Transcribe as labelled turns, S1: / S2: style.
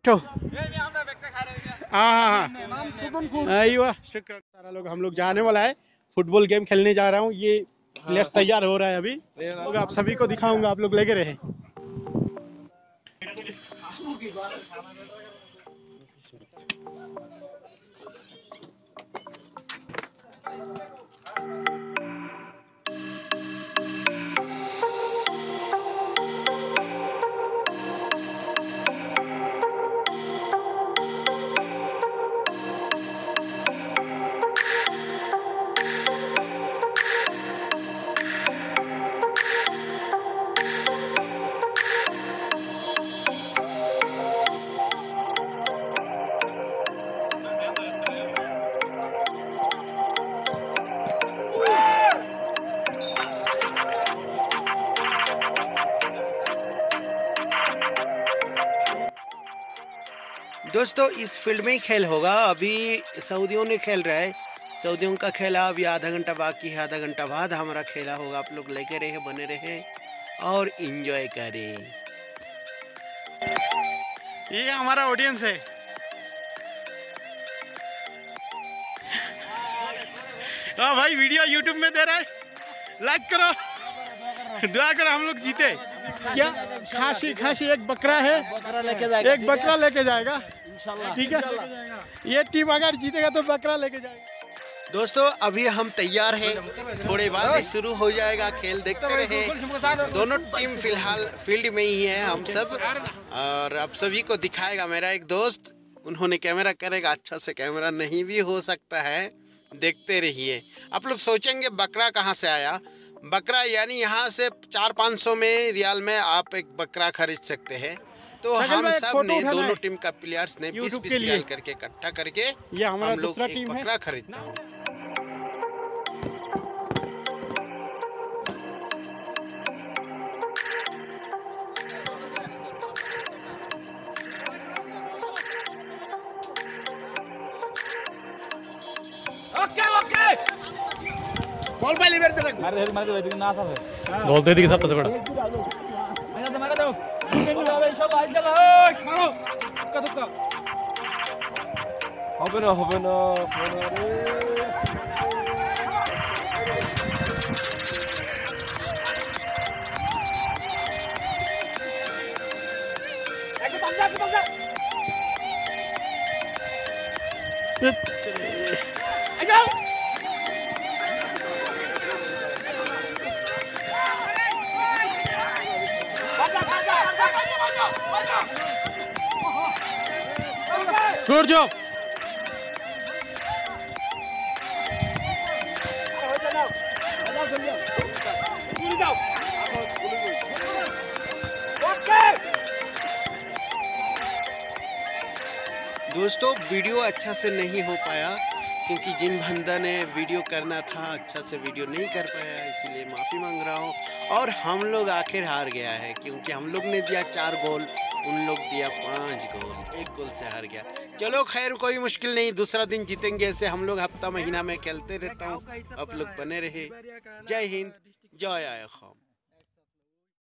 S1: बैठो। हाँ, अय्वा शुक्र। सारा लोग हम लोग जाने वाला है, फुटबॉल गेम खेलने जा रहा हूँ। ये प्लेस तैयार हो रहा है अभी, तो आप सभी को दिखाऊंगा, आप लोग लगे रहे।
S2: दोस्तों इस फील्ड में ही खेल होगा। अभी सऊदियों ने खेल रहा है, सऊदियों का खेला अभी आधा घंटा बाकी है। आधा घंटा बाद हमारा खेला होगा। आप लोग लेके रहे, बने रहे और एंजॉय करें।
S1: ये हमारा ऑडियंस है। हाँ भाई, वीडियो यूट्यूब में दे रहा है, लाइक करो, दुआ करो हम लोग जीते। क्या खासी एक बकरा है, एक बकरा लेके जाएगा, ठीक है। ये टीम अगर जीतेगा तो बकरा लेके जाएगा।
S2: दोस्तों अभी हम तैयार हैं, थोड़े बाद शुरू हो जाएगा खेल। देखते रहे, दोनों टीम फिलहाल फील्ड में ही है हम सब, और आप सभी को दिखाएगा मेरा एक दोस्त। उन्होंने कैमरा करेगा, अच्छा से कैमरा नहीं भी हो सकता है, देखते रहिए। आप लोग सोचेंगे बकरा कहाँ से आया। बकरा यानी यहाँ से 400-500 में रियाल में आप एक बकरा खरीद सकते हैं। तो हम सब ने, दोनों टीम का प्लेयर्स ने 20-20 रियाल करके इकट्ठा करके हम लोग एक बकरा खरीदता हूँ।
S1: बॉल पे लिवर पे
S3: मार दे ना सब है।
S4: गोल दे दी कि सब से बड़ा
S3: मार दो सब आज चला मारो तुक्का হবে না রে। একটু পাঁচা আইগো
S1: Good job.
S2: दोस्तों वीडियो अच्छा से नहीं हो पाया क्योंकि जिन बंदा ने वीडियो करना था अच्छा से वीडियो नहीं कर पाया, इसलिए माफ़ी मांग रहा हूँ। और हम लोग आखिर हार गया है क्योंकि हम लोग ने दिया 4 गोल, उन लोग दिया 5 गोल, 1 गोल से हार गया। चलो खैर कोई मुश्किल नहीं, दूसरा दिन जीतेंगे। ऐसे हम लोग हफ्ता महीना में खेलते रहता हूँ। आप लोग बने रहे। जय हिंद, जय आया खाम।